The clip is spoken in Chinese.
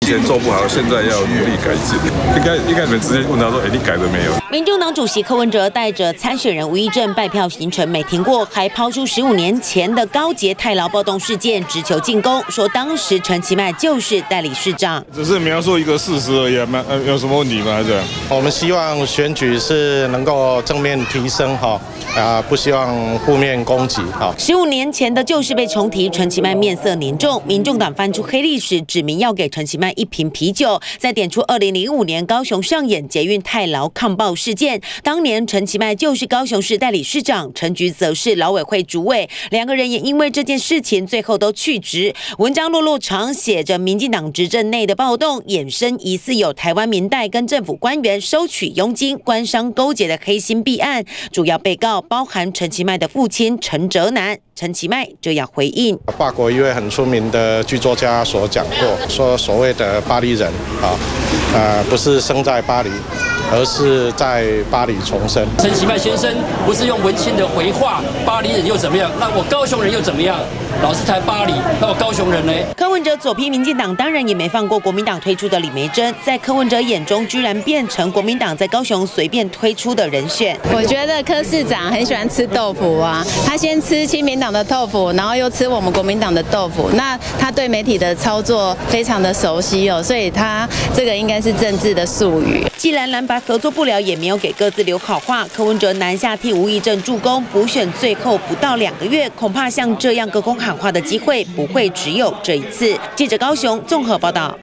以前做不好，现在要努力改进。应该你们直接问他说：“你改了没有？” 民众党主席柯文哲带着参选人吴益政拜票行程没停过，还抛出15年前的高捷太劳暴动事件，直球进攻，说当时陈其迈就是代理市长。 只是描述一个事实而已，有什么问题吗？这样， 我们希望选举是能够正面提升不希望负面攻击 15年前的旧事被重提，陈其迈面色凝重。民众党翻出黑历史，指明要给陈其迈1瓶啤酒，再点出2005年高雄上演捷运太劳抗暴事件。当年陈其迈就是高雄市代理市长，陈菊则是劳委会主委，两个人也因为这件事情最后都去职。文章落长写着民进党执政内的暴动，衍生疑似有台湾民代跟政府官员收取佣金、官商勾结的黑心弊案，主要被告包含陈其迈的父亲陈哲男。陈其迈就要回应， 法国一位很出名的剧作家所讲过，说所谓的巴黎人不是生在巴黎，而是在巴黎重生。 陈其迈先生不是用文青的回话，巴黎人又怎么样？那我高雄人又怎么样？老是谈巴黎，那我高雄人呢？ 柯文哲左批民进党，当然也没放过国民党推出的李眉蓁，在柯文哲眼中，居然变成国民党在高雄随便推出的人选。 我觉得柯市长很喜欢吃豆腐啊，他先吃亲民党的豆腐，然后又吃我们国民党的豆腐。那他对媒体的操作非常的熟悉哦，所以他这个应该是政治的术语。 既然蓝白合作不了，也没有给各自留好话。柯文哲南下替吴益政助攻，补选最后不到2个月，恐怕像这样隔空喊话的机会不会只有这一次。记者高雄综合报道。